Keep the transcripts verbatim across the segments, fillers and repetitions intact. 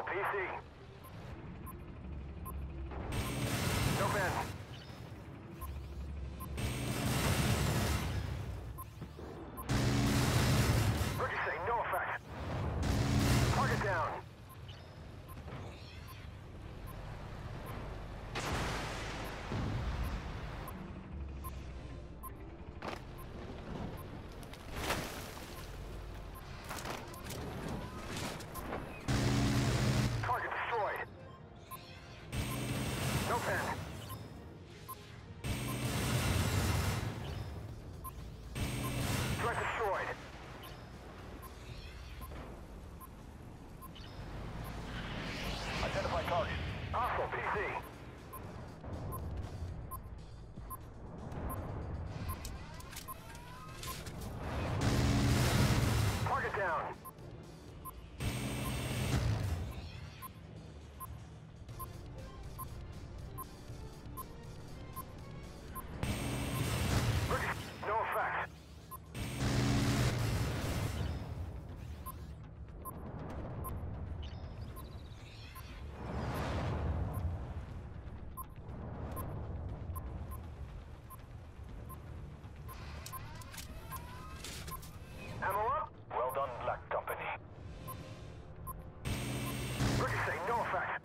Hostile P C. No bend. Ricochet, no effect. Target down. Target destroyed. No pen. Threat destroyed. Identify target. Hostile P C. Target down. No effect. Ammo up? Well done, Black Company. Ricochet, no effect.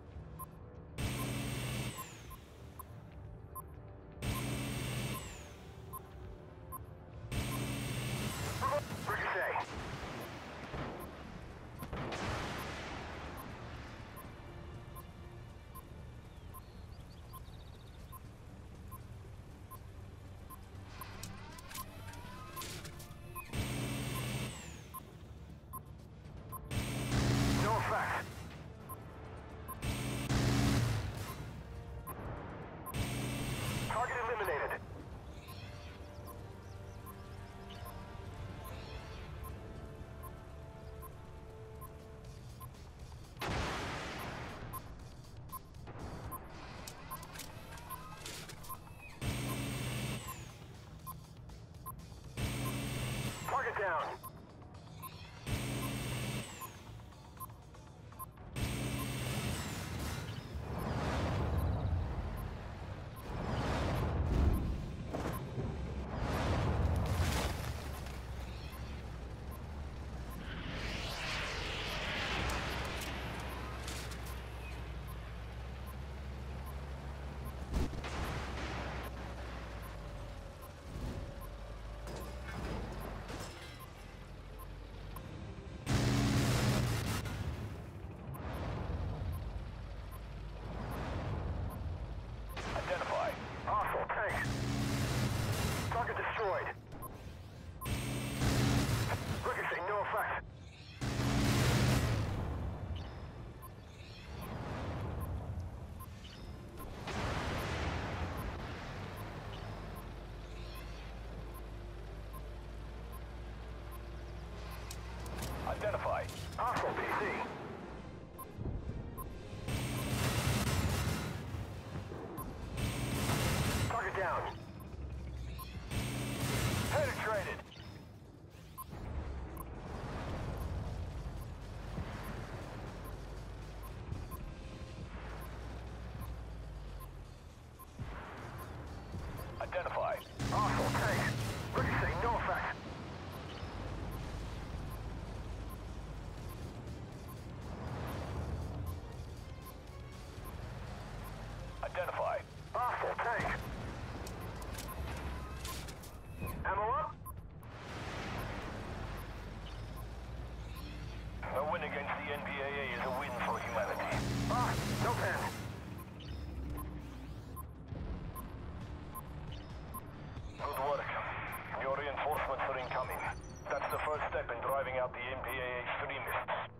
Ricochet. No effect. Target eliminated. Target down. Identify. Hostile tank. Target destroyed. Ricochet, no effect. Identify. Hostile P C. Target down. Penetrated. Identify. Hostile tank. Ricochet, no effect. Identify. Hostile tank. Ammo up? A win against the N B A A is a win for humanity. Ah, no pen. Good work. Your reinforcements are incoming. That's the first step in driving out the N B A A extremists.